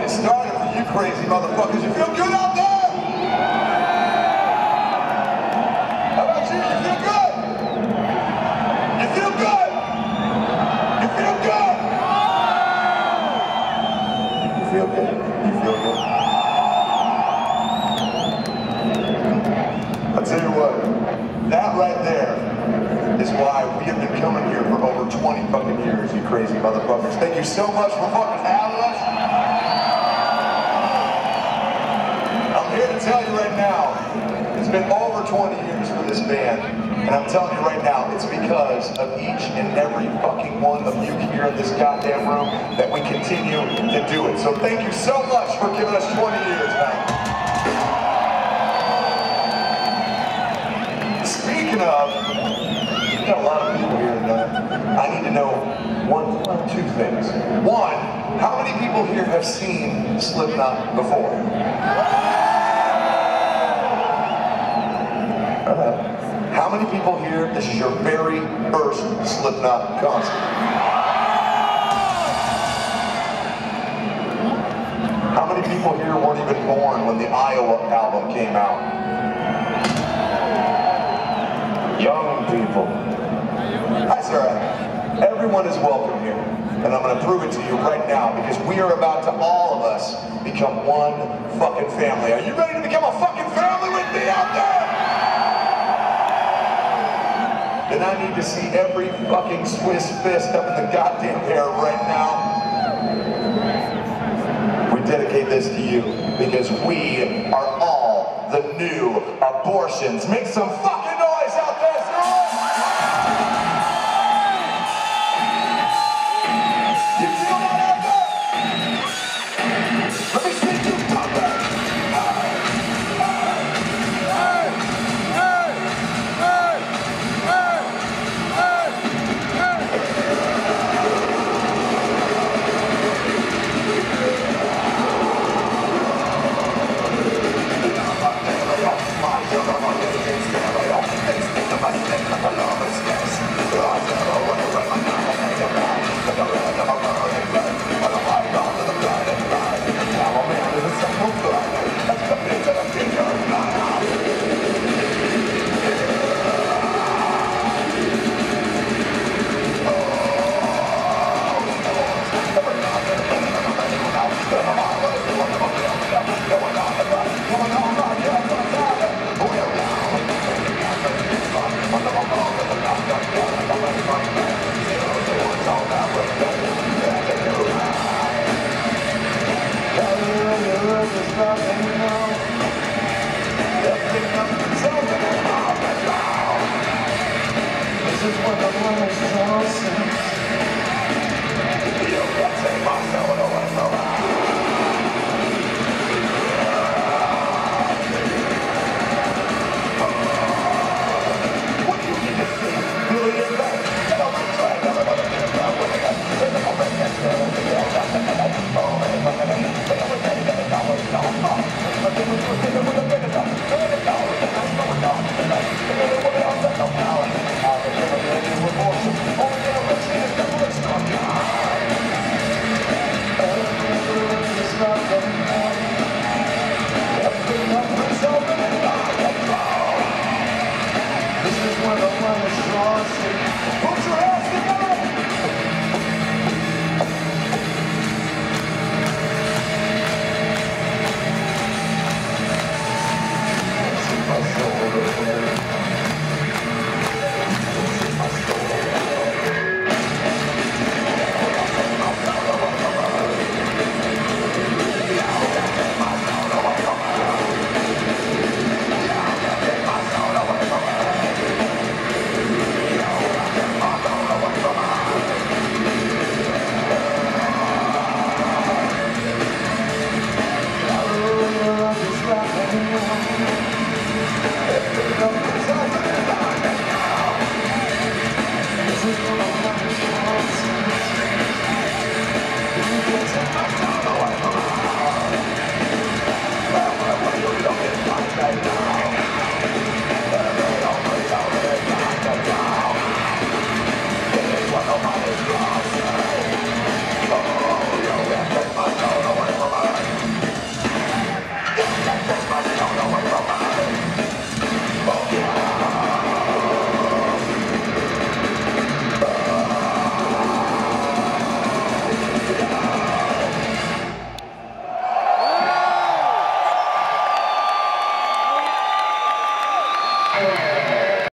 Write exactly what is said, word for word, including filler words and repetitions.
fucking started for you crazy motherfuckers. You feel good out there? How about you? You feel good? You feel good? You feel good? You feel good? You feel good? I'll tell you what, that right there is why we have been coming here for over twenty fucking years, you crazy motherfuckers. Thank you so much for fucking having us. I'm here to tell you right now, it's been over twenty years for this band, and I'm telling you right now, it's because of each and every fucking one of you here in this goddamn room that we continue to do it. So thank you so much for giving us twenty years, man. Speaking of, we've got a lot of people here tonight. I need to know one, one, two things. One, how many people here have seen Slipknot before? Uh, how many people here, this is your very first Slipknot concert? How many people here weren't even born when the Iowa album came out? Young people. That's all right. Everyone is welcome here. And I'm going to prove it to you right now because we are about to, all of us, become one fucking family. Are you ready to become a fucking family with me out there? Then I need to see every fucking Swiss fist up in the goddamn air right now. We dedicate this to you because we are all the new abortions. Make some fucking noise out there, Zurich! You feel that out there? Let me see you come back! This is